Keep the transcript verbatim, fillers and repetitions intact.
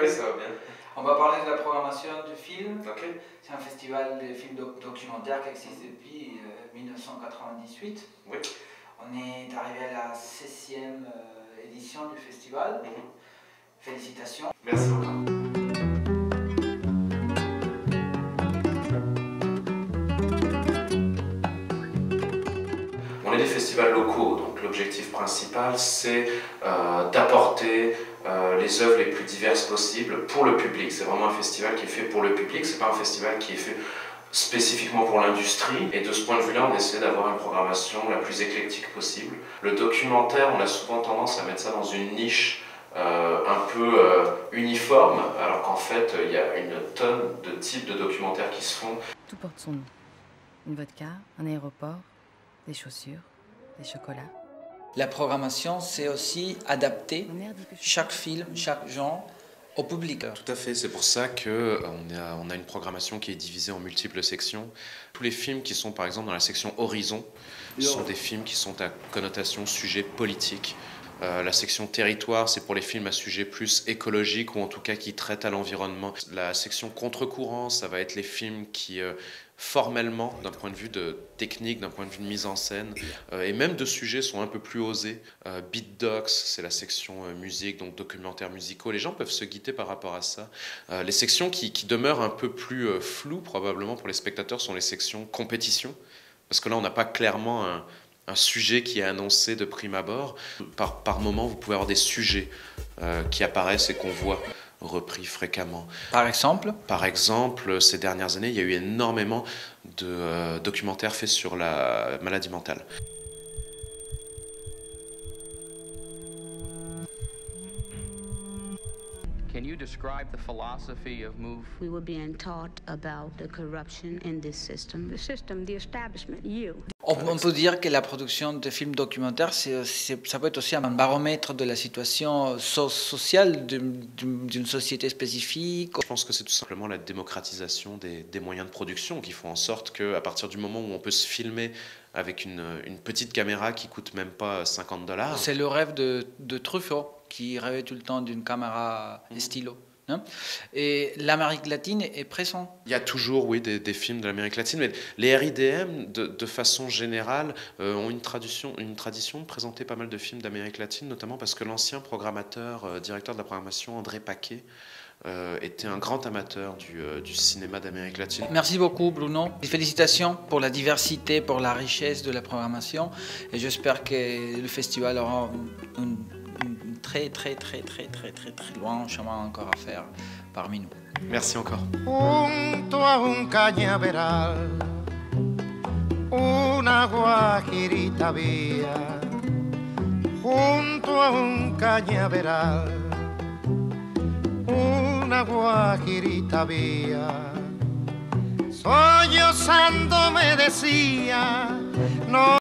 oui, ça va bien. On va parler de la programmation du film. Okay. C'est un festival de films doc documentaires qui existe depuis euh, mille neuf cent quatre-vingt-dix-huit. Oui. On est arrivé à la seizième euh, édition du festival. Mm-hmm. Félicitations. Merci beaucoup. On est des festivals locaux, donc l'objectif principal c'est euh, d'apporter euh, les œuvres les plus diverses possibles pour le public. C'est vraiment un festival qui est fait pour le public, c'est pas un festival qui est fait spécifiquement pour l'industrie. Et de ce point de vue-là, on essaie d'avoir une programmation la plus éclectique possible. Le documentaire, on a souvent tendance à mettre ça dans une niche euh, un peu euh, uniforme, alors qu'en fait, il y a une tonne de types de documentaires qui se font. Tout porte son nom. Une vodka, un aéroport, des chaussures, des chocolats. La programmation, c'est aussi adapter chaque film, chaque genre au public. Tout à fait, c'est pour ça qu'on a, on a une programmation qui est divisée en multiples sections. Tous les films qui sont par exemple dans la section Horizon sont des films qui sont à connotation sujet politique. Euh, la section territoire, c'est pour les films à sujet plus écologique ou en tout cas qui traitent à l'environnement. La section contre-courant, ça va être les films qui, euh, formellement, d'un point de vue de technique, d'un point de vue de mise en scène, euh, et même de sujets sont un peu plus osés. Euh, Beat Docs, c'est la section euh, musique, donc documentaires musicaux. Les gens peuvent se guider par rapport à ça. Euh, les sections qui, qui demeurent un peu plus euh, floues, probablement, pour les spectateurs, sont les sections compétition. Parce que là, on n'a pas clairement un... un sujet qui est annoncé de prime abord. Par, par moment, vous pouvez avoir des sujets euh, qui apparaissent et qu'on voit repris fréquemment. Par exemple Par exemple, ces dernières années, il y a eu énormément de euh, documentaires faits sur la maladie mentale. Can you describe the philosophy of MOVE? We were being taught about the corruption in this system. The system, the establishment, you. On peut dire que la production de films documentaires, c'est, c'est, ça peut être aussi un baromètre de la situation so sociale d'une société spécifique. Je pense que c'est tout simplement la démocratisation des, des moyens de production qui font en sorte qu'à partir du moment où on peut se filmer avec une, une petite caméra qui coûte même pas cinquante dollars. C'est le rêve de, de Truffaut qui rêvait tout le temps d'une caméra mmh. stylo. Hein? Et l'Amérique latine est présente. Il y a toujours, oui, des, des films de l'Amérique latine, mais les R I D M, de, de façon générale, euh, ont une tradition, une tradition de présenter pas mal de films d'Amérique latine, notamment parce que l'ancien programmateur, euh, directeur de la programmation, André Paquet, euh, était un grand amateur du, euh, du cinéma d'Amérique latine. Merci beaucoup, Bruno. Félicitations pour la diversité, pour la richesse de la programmation, et j'espère que le festival aura une très très très très très très très loin chemin encore à faire parmi nous. Merci encore. Junto a un cañaveral, una guajirita vía. Junto a un cañaveral, una guajirita vía. Sollozando me decía, no.